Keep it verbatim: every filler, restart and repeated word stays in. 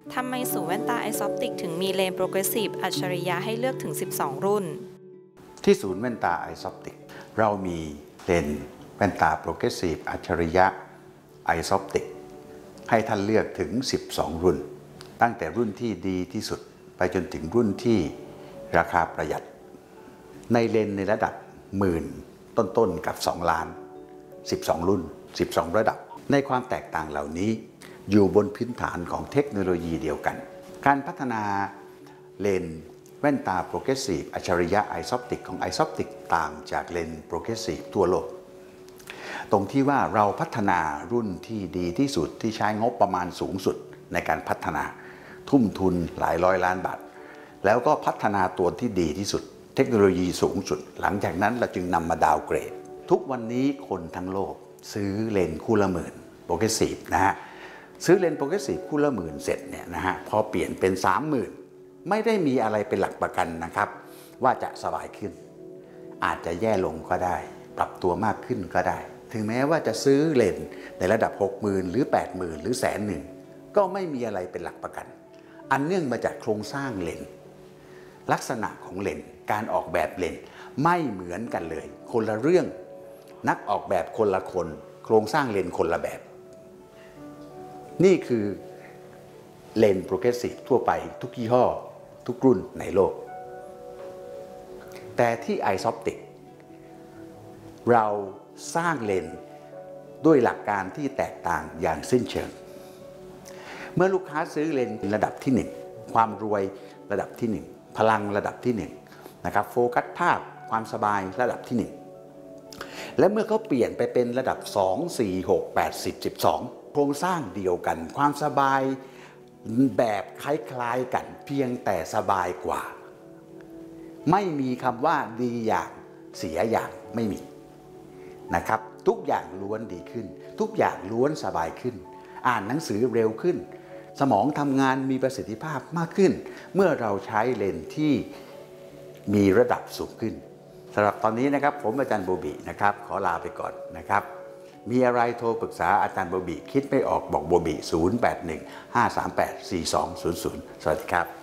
ทำไมศูนย์แว่นตาไอซอปติกถึงมีเลนส์โปรเกรสซีฟอัจฉริยะให้เลือกถึง สิบสอง รุ่นที่ศูนย์แว่นตาไอซอปติกเรามีเลนส์แว่นตาโปรเกรสซีฟอัจฉริยะไอซอปติกให้ท่านเลือกถึง สิบสอง รุ่นตั้งแต่รุ่นที่ดีที่สุดไปจนถึงรุ่นที่ราคาประหยัดในเลนส์ในระดับหมื่นต้นๆกับสองล้านสิบสองรุ่นสิบสองระดับในความแตกต่างเหล่านี้อยู่บนพื้นฐานของเทคโนโลยีเดียวกันการพัฒนาเลนส์แว่นตาโปรเกรสซีฟอัจฉริยะไอซอปติกของไอซอปติกต่างจากเลนส์โปรเกรสซีฟทั่วโลกตรงที่ว่าเราพัฒนารุ่นที่ดีที่สุดที่ใช้งบประมาณสูงสุดในการพัฒนาทุ่มทุนหลายร้อยล้านบาทแล้วก็พัฒนาตัวที่ดีที่สุดเทคโนโลยีสูงสุดหลังจากนั้นเราจึงนำมาดาวเกรดทุกวันนี้คนทั้งโลกซื้อเลนส์คู่ละหมื่นโปรเกรสซีฟนะฮะซื้อเลนส์โปรเกรสซีฟคู่ละหมื่นเสร็จเนี่ยนะฮะพอเปลี่ยนเป็น สามหมื่น ไม่ได้มีอะไรเป็นหลักประกันนะครับว่าจะสบายขึ้นอาจจะแย่ลงก็ได้ปรับตัวมากขึ้นก็ได้ถึงแม้ว่าจะซื้อเลนส์ในระดับ หกหมื่น หรือ แปดหมื่น หรือแสนหนึ่งก็ไม่มีอะไรเป็นหลักประกันอันเนื่องมาจากโครงสร้างเลนส์ลักษณะของเลนส์การออกแบบเลนส์ไม่เหมือนกันเลยคนละเรื่องนักออกแบบคนละคนโครงสร้างเลนส์คนละแบบนี่คือเลนส์โปรเกรสซีฟทั่วไปทุกยี่ห้อทุกรุ่นในโลกแต่ที่ไอซอปติกเราสร้างเลนส์ด้วยหลักการที่แตกต่างอย่างสิ้นเชิงเมื่อลูกค้าซื้อเลนส์ระดับที่หนึ่งความรวยระดับที่หนึ่งพลังระดับที่หนึ่งนะครับโฟกัสภาพความสบายระดับที่หนึ่งและเมื่อเขาเปลี่ยนไปเป็นระดับสอง สี่ หก แปด สิบ สิบสองโครงสร้างเดียวกันความสบายแบบคล้ายๆกันเพียงแต่สบายกว่าไม่มีคำว่าดีอย่างเสียอย่างไม่มีนะครับทุกอย่างล้วนดีขึ้นทุกอย่างล้วนสบายขึ้นอ่านหนังสือเร็วขึ้นสมองทำงานมีประสิทธิภาพมากขึ้นเมื่อเราใช้เลนส์ที่มีระดับสูงขึ้นสำหรับตอนนี้นะครับผมอาจารย์โบบินะครับขอลาไปก่อนนะครับมีอะไรโทรปรึกษาอาจารย์โบบิคิดไม่ออกบอกโบบิศูนย์ แปด หนึ่ง ห้า สาม แปด สี่ สอง ศูนย์ ศูนย์สวัสดีครับ